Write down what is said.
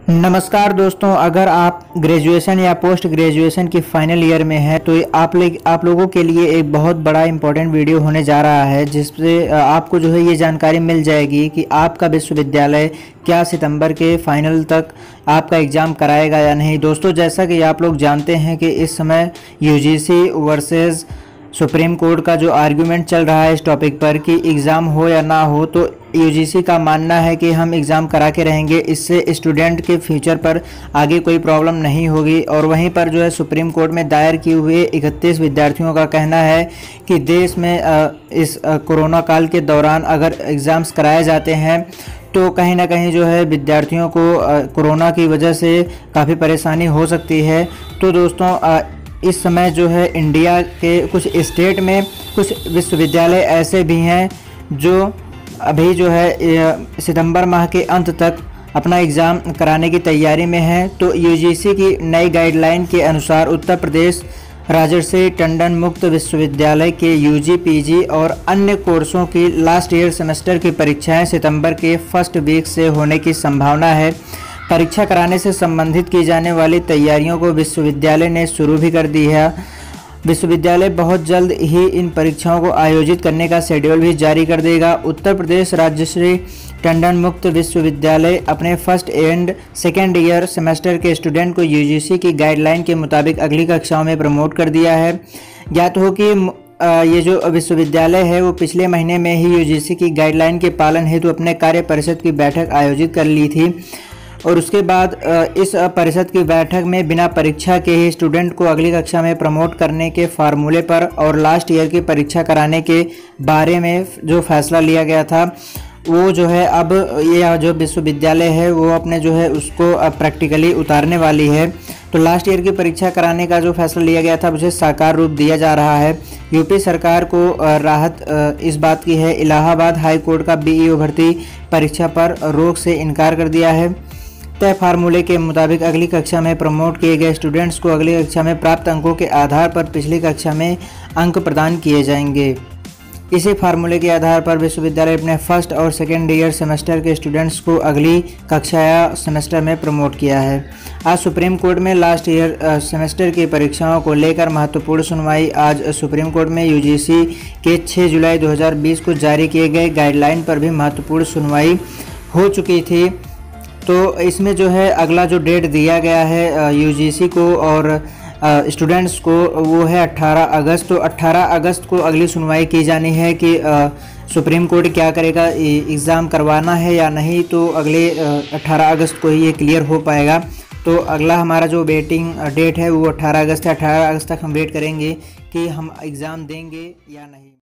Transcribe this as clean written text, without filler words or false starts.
नमस्कार दोस्तों, अगर आप ग्रेजुएशन या पोस्ट ग्रेजुएशन की फाइनल ईयर में हैं तो आप लोगों के लिए एक बहुत बड़ा इंपॉर्टेंट वीडियो होने जा रहा है, जिससे आपको जो है ये जानकारी मिल जाएगी कि आपका विश्वविद्यालय क्या सितंबर के फाइनल तक आपका एग्ज़ाम कराएगा या नहीं। दोस्तों, जैसा कि आप लोग जानते हैं कि इस समय यूजीसी वर्सेस सुप्रीम कोर्ट का जो आर्गुमेंट चल रहा है इस टॉपिक पर कि एग्ज़ाम हो या ना हो, तो यूजीसी का मानना है कि हम एग्ज़ाम करा के रहेंगे, इससे स्टूडेंट के फ्यूचर पर आगे कोई प्रॉब्लम नहीं होगी। और वहीं पर जो है सुप्रीम कोर्ट में दायर किए हुए 31 विद्यार्थियों का कहना है कि देश में इस कोरोना काल के दौरान अगर एग्ज़ाम्स कराए जाते हैं तो कहीं ना कहीं जो है विद्यार्थियों को कोरोना की वजह से काफ़ी परेशानी हो सकती है। तो दोस्तों, इस समय जो है इंडिया के कुछ स्टेट में कुछ विश्वविद्यालय ऐसे भी हैं जो अभी जो है सितंबर माह के अंत तक अपना एग्ज़ाम कराने की तैयारी में है। तो यूजीसी की नई गाइडलाइन के अनुसार उत्तर प्रदेश राजर्षि टंडन मुक्त विश्वविद्यालय के यूजी, पीजी और अन्य कोर्सों की लास्ट ईयर सेमेस्टर की परीक्षाएं सितंबर के फर्स्ट वीक से होने की संभावना है। परीक्षा कराने से संबंधित की जाने वाली तैयारियों को विश्वविद्यालय ने शुरू भी कर दी है। विश्वविद्यालय बहुत जल्द ही इन परीक्षाओं को आयोजित करने का शेड्यूल भी जारी कर देगा। उत्तर प्रदेश राजर्षि टंडन मुक्त विश्वविद्यालय अपने first and second year semester के स्टूडेंट को यूजीसी की गाइडलाइन के मुताबिक अगली कक्षाओं में प्रमोट कर दिया है। ज्ञात हो कि ये जो विश्वविद्यालय है वो पिछले महीने में ही यूजीसी की गाइडलाइन के पालन हेतु अपने कार्य परिषद की बैठक आयोजित कर ली थी और उसके बाद इस परिषद की बैठक में बिना परीक्षा के ही स्टूडेंट को अगली कक्षा में प्रमोट करने के फार्मूले पर और लास्ट ईयर की परीक्षा कराने के बारे में जो फैसला लिया गया था, वो जो है अब ये जो विश्वविद्यालय है वो अपने जो है उसको अब प्रैक्टिकली उतारने वाली है। तो लास्ट ईयर की परीक्षा कराने का जो फैसला लिया गया था उसे साकार रूप दिया जा रहा है। यूपी सरकार को राहत इस बात की है, इलाहाबाद हाई कोर्ट का बीईओ भर्ती परीक्षा पर रोक से इनकार कर दिया है। तय फार्मूले के मुताबिक अगली कक्षा में प्रमोट किए गए स्टूडेंट्स को अगली कक्षा में प्राप्त अंकों के आधार पर पिछली कक्षा में अंक प्रदान किए जाएंगे। इसी फार्मूले के आधार पर विश्वविद्यालय अपने फर्स्ट और सेकेंड ईयर सेमेस्टर के स्टूडेंट्स को अगली कक्षा या सेमेस्टर में प्रमोट किया है। आज सुप्रीम कोर्ट में लास्ट ईयर सेमेस्टर की परीक्षाओं को लेकर महत्वपूर्ण सुनवाई। आज सुप्रीम कोर्ट में यूजीसी के 6 जुलाई 2020 को जारी किए गए गाइडलाइन पर भी महत्वपूर्ण सुनवाई हो चुकी थी। तो इसमें जो है अगला जो डेट दिया गया है यूजीसी को और स्टूडेंट्स को वो है 18 अगस्त। तो 18 अगस्त को अगली सुनवाई की जानी है कि सुप्रीम कोर्ट क्या करेगा, एग्ज़ाम करवाना है या नहीं। तो अगले 18 अगस्त को ही ये क्लियर हो पाएगा। तो अगला हमारा जो वेटिंग डेट है वो 18 अगस्त है। 18 अगस्त तक हम वेट करेंगे कि हम एग्ज़ाम देंगे या नहीं।